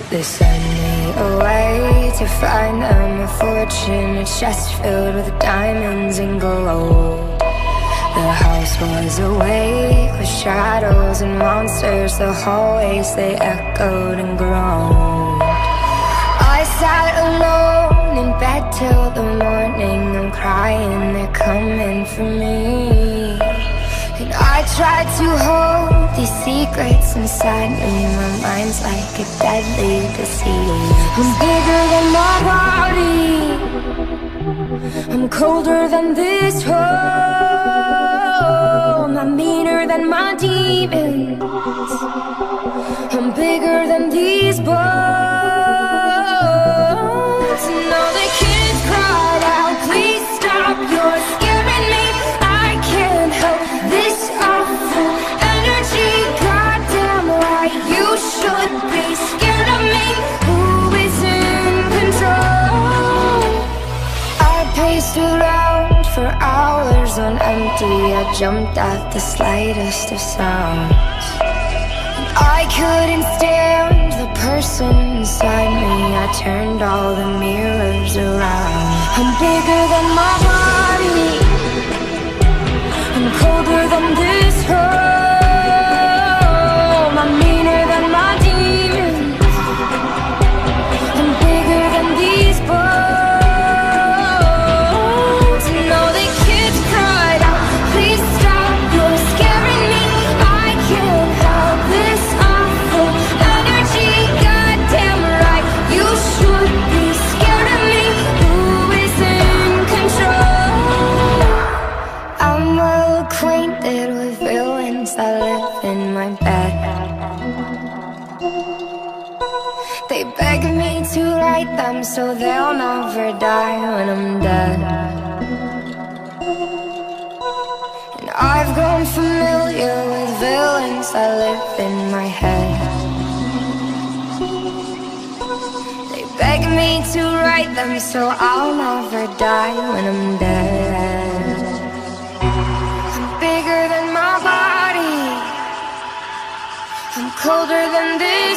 They send me away to find them a fortune, a chest filled with diamonds and gold. The house was awake with shadows and monsters. The hallways, they echoed and groaned. I sat alone in bed till the morning. I'm crying, they're coming for me. And I tried to hold these secrets inside me. My mind's like a deadly disease. I'm bigger than my body, I'm colder than this home. I'm meaner than my demons, I'm bigger than these bones. And all the kids cried out, please stop, you're scaring me. I can't help this awful energy. Goddamn right, you should be scared of me. Who is in control? I paced around for hours on empty. I jumped at the slightest of sounds. I couldn't stand the person inside me. I turned all the mirrors around. I'm bigger than my body, I'm colder than this home. I'm meaner than my demons, I'm bigger than these bones. And all the kids cried out, please stop, you're scaring me. I can't help this awful energy. Goddamn right, you should be scared of me. Who is in control? I'm well acquainted with villains that live in my bed. They beg me to write them so they'll never die when I'm dead. And I've grown familiar with villains that live in my head. They beg me to write them so I'll never die when I'm dead. Bigger than my body, I'm colder than this